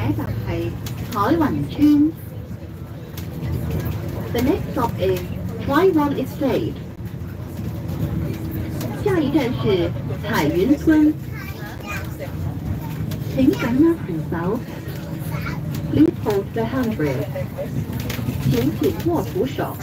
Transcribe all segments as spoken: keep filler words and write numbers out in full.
一站係彩雲村。The next stop is Taiwan Estate。下一站是彩雲村。請緊握扶手。Please hold the handrail。請緊握扶手。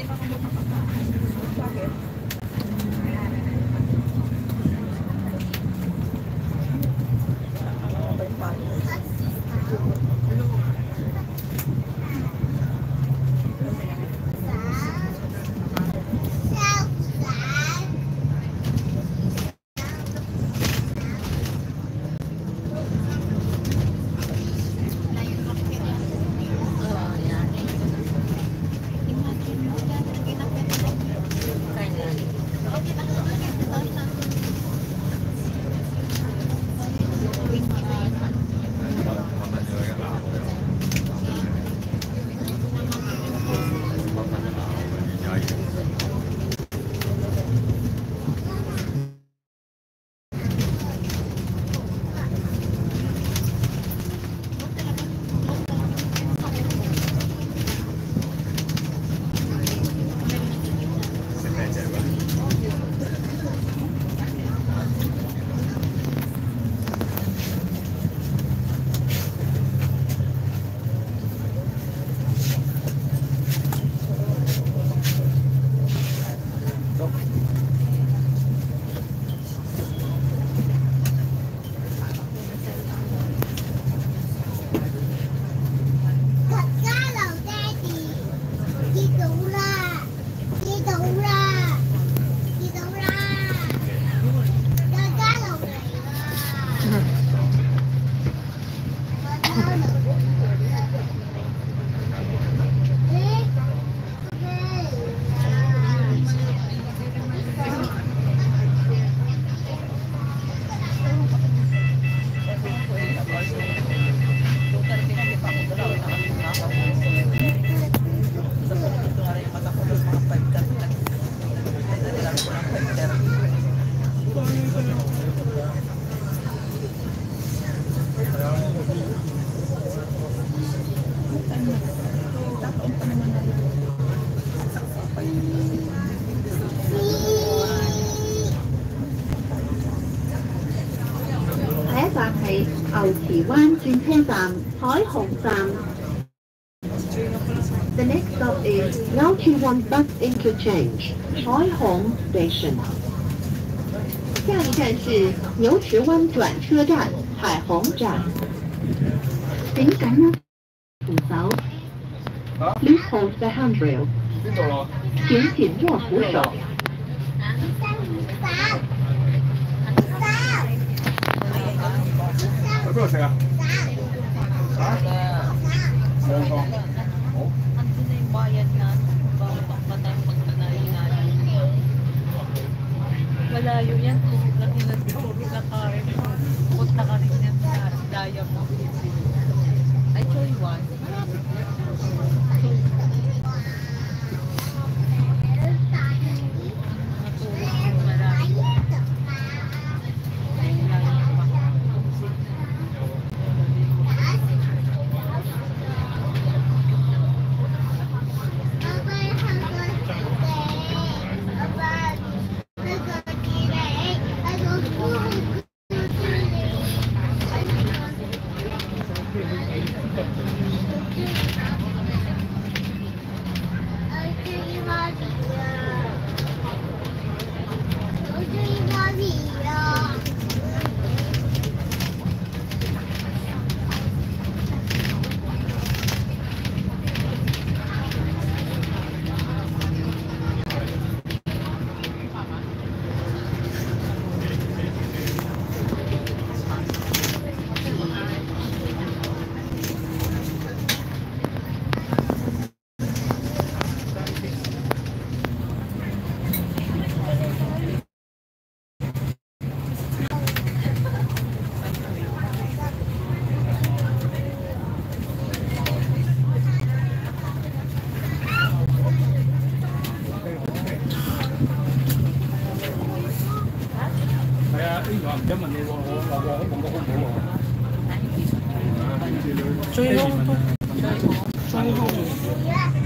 牛池灣轉車站彩虹站。The next stop is Lao Chi Wan Bus Interchange 彩虹 Station。下一站是牛池灣轉車站彩虹站。請緊握扶手。Please hold the handrail。請緊握扶手。 去邊度食啊？嚇？兩個。好。 Malayo yan. Laki na siguro na karin. Punta ka rin yan sa daya mo. Ay, Choy One. Choy Hong to. Choy Hong. Choy Hong.